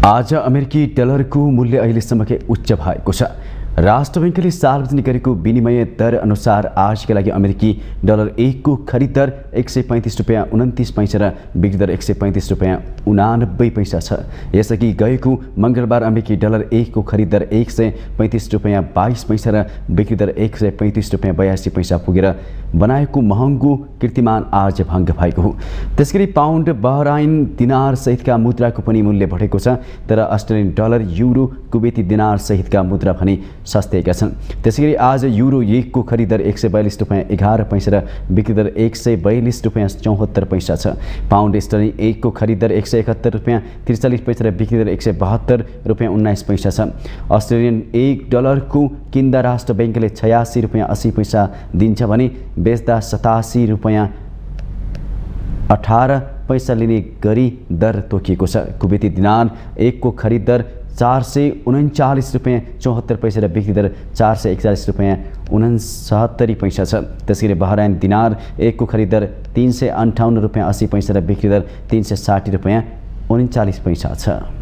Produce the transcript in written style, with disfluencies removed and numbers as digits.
आज अमेरिकी डलरको मूल्य अहिलेसम्मकै उच्च भएको छ। राष्ट्र बैंकले सार्वजनिक गरेको विनिमय दर अनुसार आजका लागि अमेरिकी डलर 1 को खरिद दर 135 रुपैयाँ 29 पैसा र बिक्री दर 135 रुपैयाँ 89 पैसा छ। यसअघि गएको मंगलबार अमेरिकी डलर 1 को खरिद दर 135 रुपैयाँ 22 पैसा र बिक्री दर 135 रुपैयाँ 82 पैसा पुगेर बनाएको महँगो कीर्तिमान आज भङ्ग भएको हो। त्यसैगरी पाउन्ड बहराइन दिनार सहितका मुद्राको पनि मूल्य बढेको छ, तर अस्ट्रेलियन डलर, युरो, कुवेती दिनार सहितका मुद्रा भने सस्तेका छन्। त्यसैगरी आज युरो 1 को खरिद दर 142 रुपैयाँ 11 पैसा र बिक्री दर 142 रुपैयाँ 74 पैसा छ। पाउन्ड स्टर्लिङ 1 को खरिद दर 171 रुपैयाँ 43 पैसा र बिक्री दर 172 रुपैयाँ 19 पैसा छ। अस्ट्रेलियन 1 डलरको किन्दा राष्ट्र बैंकले 86 रुपैयाँ 80 पैसा दिन्छ भने बेच्दा 87 रुपैयाँ 18 पैसा लिने गरी दर तोकिएको छ। कुवेती दिनार 1 को खरिद दर 439 रुपैयाँ 74 पैसा र बिक्री दर 441 रुपैयाँ 69 पैसा छ। त्यसैगरी बहराइन दिनार 1 को खरिद दर 358 रुपैयाँ 80 पैसा र बिक्री दर 360 रुपैयाँ 39 पैसा छ।